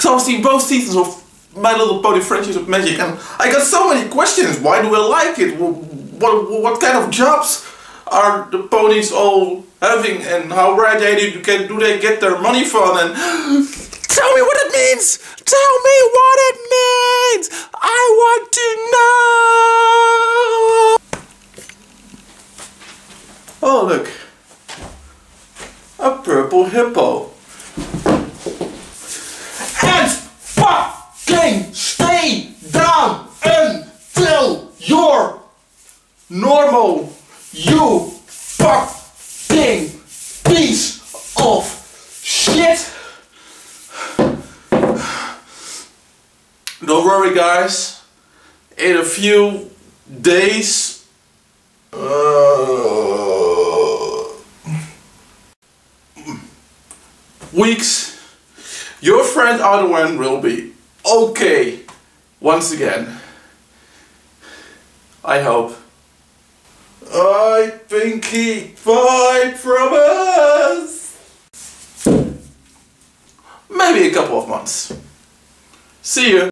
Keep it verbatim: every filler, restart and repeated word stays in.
So I've seen both seasons of My Little Pony Friendships of Magic, and I got so many questions. Why do I like it? What, what kind of jobs are the ponies all having, and how right they do, can, do they get their money from? And tell me what it means! Tell me what it means! I want to know! Oh look, a purple hippo. And fucking stay down until you're normal, you fucking piece of shit. Don't worry guys, in a few days, uh, weeks, your friend Ardawen will be okay once again. I hope. I think he might from us. Maybe a couple of months. See you.